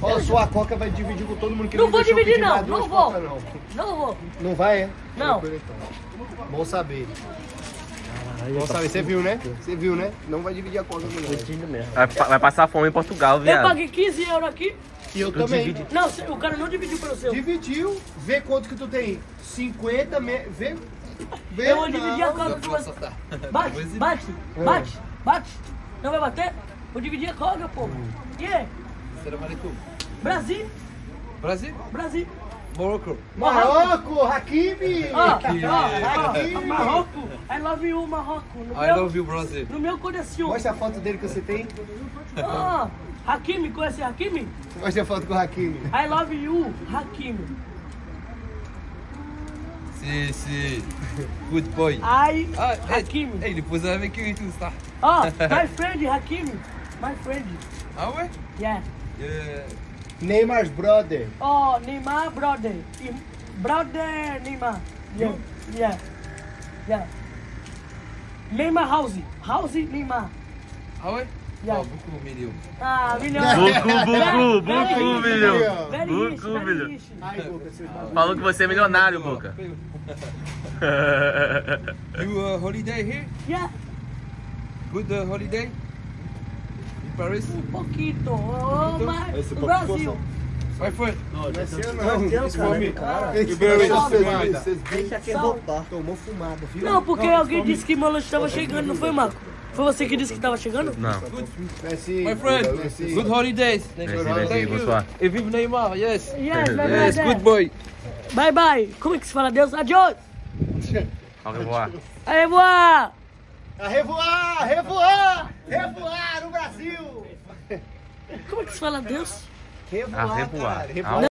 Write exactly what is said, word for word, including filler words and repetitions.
Ó, sua coca vai dividir com todo mundo que não vou dividir, não. não Não vou. coca, não. Não vou. Não vai, é? Não. Bom saber. Bom saber, você viu, né? Você viu, né? Não vai dividir a coca comigo. Vai, vai passar fome em Portugal, Eu viado. paguei quinze euros aqui. E eu também. Não, o cara não dividiu pelo seu. Dividiu. Vê quanto que tu tem. cinquenta, me... vê. Vê. Eu vou dividir a coca com você. Bate, bate, bate, bate. Não vai bater? Vou dividir a coca, pô. E aí? Brasil. Brasil? Brasil. Morocco. Marrocos, Hakimi. Ó, ó, ó, Marrocos. I love you, Marrocos. No I meu- love you, Brasil. No meu coração. Mostra a foto dele que você tem. Ó, Hakimi, conhece Hakimi? Mostra a foto com o Hakimi. I love you, Hakimi. Si, si. Good boy. I, Ah, hey, Hakimi. hey, ele pôs avec eux et tout ça. Ó, my friend, Hakimi. My friend. Ah ouais? Yeah. Yeah. Neymar's brother. Oh, Neymar, brother. Im- Brother Neymar. Yeah. Yeah. Yeah. Neymar House. House Neymar. Ah ouais? Yeah. Oh, beaucoup, millions. Ah, milhão. Bucu, bucu, bucu, Very milhão. Very rich, Bucu, very milhão. rich. Ai, Boca, seus bagulho. Falou que você é milionário, Boca. You uh, holiday here? Yeah. Good uh, holiday? In Paris? Um pouquito. Oh, mas o Brasil. My friend. Não é seu, não. Esse foi cara. Esse Very tomou good. fumada. Deixa aqui Sal- voltar. Tomou fumada, viu? Não, porque alguém disse que meu lanche estava chegando, não foi, Marco? Foi você que disse que estava chegando? Não. Messi, My friend. Messi. Good holidays. Merci, merci, bonsoir. Et vive Neymar, yes. Yes, bye, Yes, bye, good boy. bye bye. Como é que se fala Deus? Adiós. Au revoir. Au revoir. A revoar, revoar, revoar no Brasil. Como é que se fala Deus? Revoar, A revoar. cara, revoar.